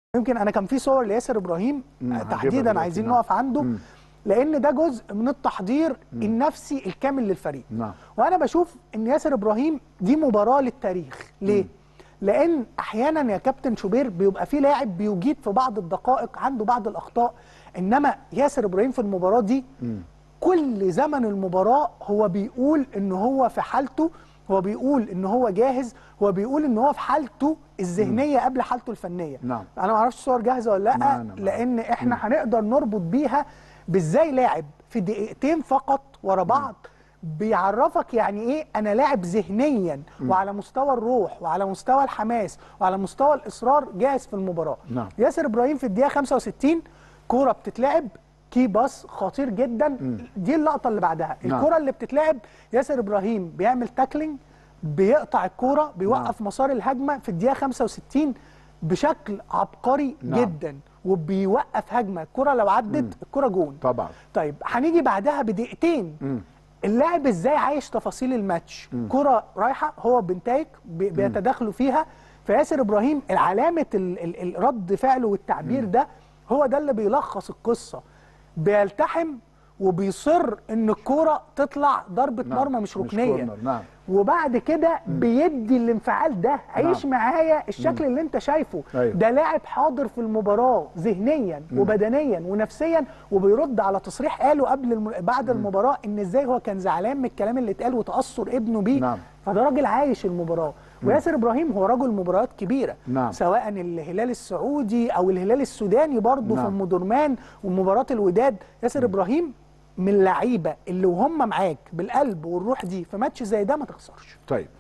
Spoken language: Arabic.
يمكن انا كان في صور لياسر ابراهيم تحديدا عايزين نقف عنده لان ده جزء من التحضير النفسي الكامل للفريق. وانا بشوف ان ياسر ابراهيم دي مباراه للتاريخ. ليه؟ لان احيانا يا كابتن شوبير بيبقى في لاعب بيجيد في بعض الدقائق عنده بعض الاخطاء، انما ياسر ابراهيم في المباراه دي كل زمن المباراه هو بيقول ان هو في حالته، هو بيقول ان هو جاهز، هو بيقول ان هو في حالته الذهنيه قبل حالته الفنيه. انا ما اعرفش الصور جاهزه ولا لا، لان احنا هنقدر نربط بيها بازاي لاعب في دقيقتين فقط ورا بعض بيعرفك يعني ايه انا لاعب ذهنيا وعلى مستوى الروح وعلى مستوى الحماس وعلى مستوى الاصرار جاهز في المباراه. ياسر ابراهيم في الدقيقه 65 كوره بتتلعب كي باس خطير جدا. دي اللقطه اللي بعدها الكوره اللي بتتلعب ياسر ابراهيم بيعمل تاكلينج، بيقطع الكوره، بيوقف مسار الهجمه في الدقيقه 65 بشكل عبقري جدا، وبيوقف هجمه. الكوره لو عدت الكوره جون طبعا. طيب هنيجي بعدها بدقيقتين اللاعب ازاي عايش تفاصيل الماتش. كرة رايحه هو بنتايك بيتداخلوا فيها، فياسر ابراهيم علامه الرد فعله والتعبير ده هو ده اللي بيلخص القصه. بيلتحم وبيصر ان الكوره تطلع ضربه مرمى مش ركنيه. وبعد كده بيدي الانفعال ده. عيش معايا الشكل اللي انت شايفه. ده لاعب حاضر في المباراه ذهنيا وبدنيا ونفسيا، وبيرد على تصريح قاله بعد المباراه ان ازاي هو كان زعلان من الكلام اللي اتقال وتاثر ابنه بيه. فده راجل عايش المباراه. وياسر ابراهيم هو رجل مباريات كبيره، سواء الهلال السعودي او الهلال السوداني برضه في ام درمان ومباراه الوداد. ياسر ابراهيم من اللعيبه اللي وهم معاك بالقلب والروح دي في ماتش زي ده ما تخسرش. طيب